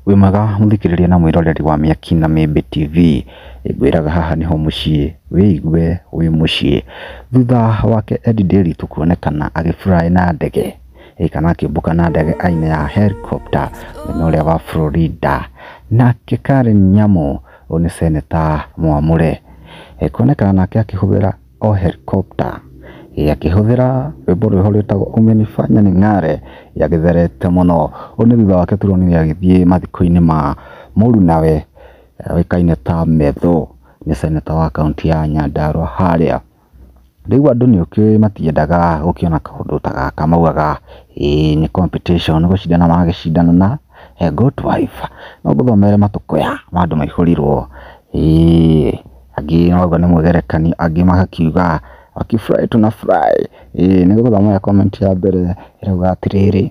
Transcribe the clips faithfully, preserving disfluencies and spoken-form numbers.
Wĩ mwega mũthikĩrĩria na mwĩroreri wa Mĩaki na Mĩmbi T V, ngwĩraga haha nĩho mũciĩ, wĩigue wĩ mũciĩ. Thutha wake Eddie Ndiritu kuonekana agĩfly na ndege kana akĩmbũka na ndege aina ya helicopter mwena ũrĩa wa Florida, nake Karen Nyamu nĩ Senator Mwamure kuonekana nake akĩhũthĩra o helicopter akĩhũthĩra rwĩmbo rwĩho rwĩtagwo Umenifanya Ning'are yagĩtherete mũno. Ũyũ nĩ thutha wake turonire agĩthiĩ mathiko-inĩ ma mũru nawe oĩkaine ta Metho, nĩ Senator wa kaunti ya Nyandarua harĩa. Rĩu andũ nĩ ũkĩũĩ matiendaga gũkĩona kaũndũ ta gaka, maugaga ĩĩ nĩ competition, nĩ gũcindana magĩcindana na good wife, no gũthomere matũkũya ma andũ maihũrirwo. ĩĩ angĩ mauga nĩ mwĩgerekani, angĩ magakiuga wakifly tuna fly. ĩĩ nĩ gũthomera comment ya mbere ĩrauga atĩrĩrĩ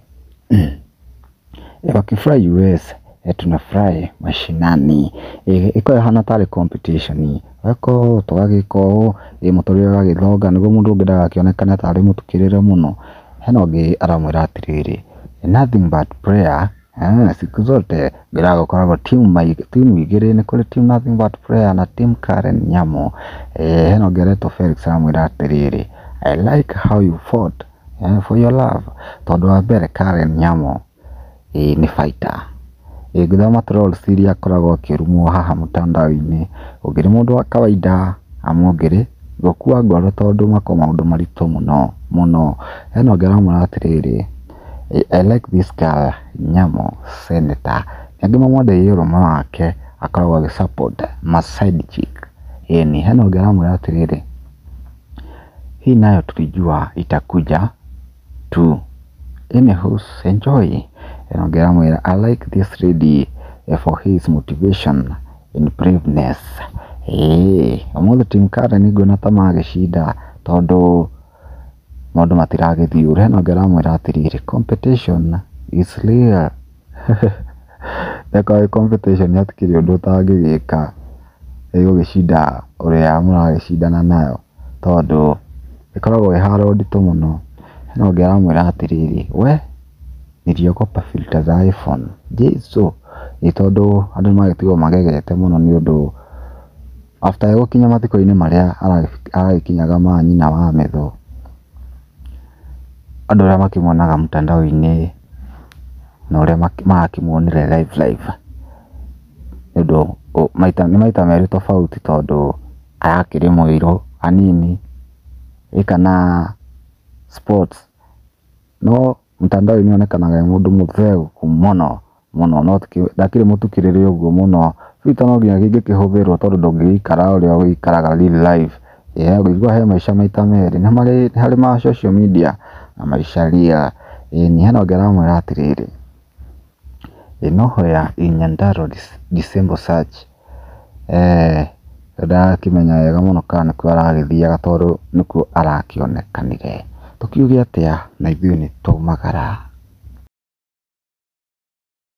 wakifly U S tuna fly mashinani, ĩko ĩhana tarĩ competition, weko tũgagĩka ũũ mũtũrĩre ũgagĩthonga nĩguo mũndũ ũngĩ ndagakĩonekane tarĩ mũtukĩrĩre mũno. Hena ũngĩ aramwĩra atĩrĩrĩ nothing but prayer. Siku zote ngĩraga gũkoragwo timu igĩrĩ, nĩ kũrĩ team nothing but prayer na team Karen Nyamu. Hena ũngĩ aretwo Felix aramwĩra atĩrĩrĩ I like how you fought for your love, tondũ wa mbere Karen Nyamu nĩ fighter. Ngĩthoma trolls iria akoragwo akĩrumwo haha mũtandao-inĩ, ũngĩ nĩ mũndũ wa kawaida amu ũngĩ gũkua ngoro tondũ mako maũndũ maritũ mũno mũno. Hena ũngĩ aramwĩra atĩrĩrĩ I like this girl Nyamu Senator, angĩ mamwendeire ũrũme wake akoragwo agĩ support ma side chick. Ĩni hena ũngĩ aramwĩra atĩrĩrĩ hii nayo tulijua itakuja tu, anyhow enjoy. Hena ũngĩ aramwĩra I like this lady for his motivation and braveness. ĩĩ ũmũthĩ team Karen nguona ta magĩcinda tondũ maũndũ matiragĩthiĩ ũrĩa. Hena ũngĩ aramwĩra atĩrĩrĩ competition is real. Ndeka competition hatikĩrĩ ũndũ ũtangĩgĩka gũgĩcinda ũrĩa mũragĩcindana nayo tondũ ĩkoragwo ĩharo nditũ mũno. Hena ũngĩ aramwĩra atĩrĩrĩ we niliogopa filter za iPhone jesu, ĩ tondũ andũ magĩtigwo magegete mũno nĩ ũndũ after gũkinya mathiko-inĩ marĩa aragĩkinyaga ma nyina wa Metho, andũ arĩa makĩmuonaga mtandao-inĩ na ũrĩa marakĩmuonire live live nĩ ũndũ maita nĩ maita merĩ tofauti, tondũ arakĩrĩ mũirũ hanini kana sports, no mtandao-inĩ onekanaga mũndũ mũtheu mũno mũno, no ndakĩrĩ mũtukĩrĩre ũguo mũno. Filter no nginya kĩngĩkĩhũthĩrwo tondũ ndũngĩgĩikara ũrĩa ũgĩikaraga real life. Ngĩigua he maica maita merĩ, nĩ harĩ ma social media na maica real. Ĩni hena ũngĩ aramwĩra atĩrĩrĩ ĩnohoya Nyandarua December search. Ndakĩmenya wega mũno kana nĩkuo aragĩthiaga tondũ nĩkuo arakĩonekanire. Tũkiuge atĩa na ithuĩ nĩ twaumagara.